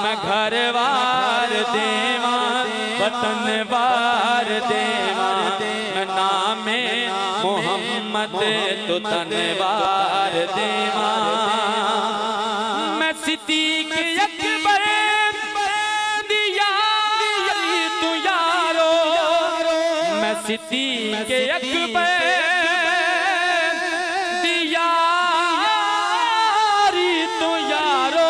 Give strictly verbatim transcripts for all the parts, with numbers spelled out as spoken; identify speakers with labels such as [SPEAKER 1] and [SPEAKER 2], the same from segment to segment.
[SPEAKER 1] मैं घर वार देवा वतन वार देवा मैं नामे मोहम्मद तो तनवार देवा मैं सिद्दीक अकबर दिया तू यारो मैं सिद्दीक अकबर दिया तू यारो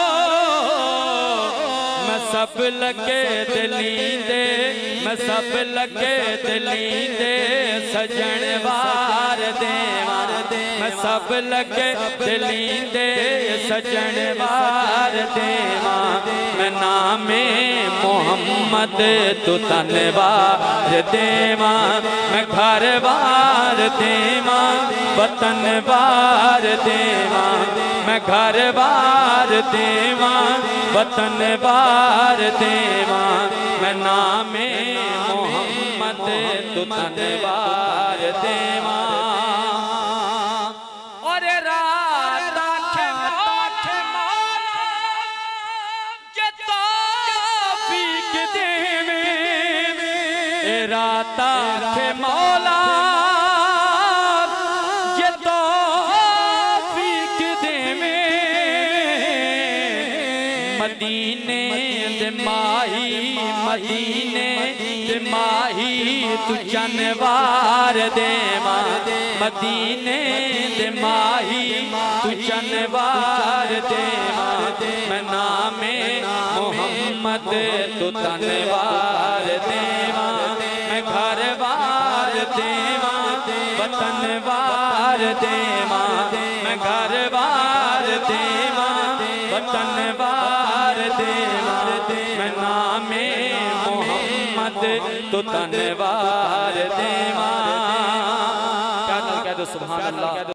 [SPEAKER 1] मैं सब लगे दलींदे मैं सब लगे दलींदे सजन वार देवा मैं सब लगे दलींदे सजन वार देवा मैं नामे मोहम्मद तो तनवार देवा मैं घर वार देवा वतन वार देवा मैं घर वार देवा वतन वार देवा मैं नामे मोहम्मद तो तनवार देवा और रात आखे मौला ये तौफीक देवे रात आखे मौला ये तौफीक देवे मदीने दे माही मदीने दे माही तू जनवार देवा मदीने दे माही तू जनवार देवा मैं नामे मोहम्मद तो तनवार देवा मैं घर वार देवा वतन वार देवा मैं घर वार देवा वतन वार देवा मैं नामे मोहम्मद तो तनवार देवा। क्या कह दो सुभान अल्लाह।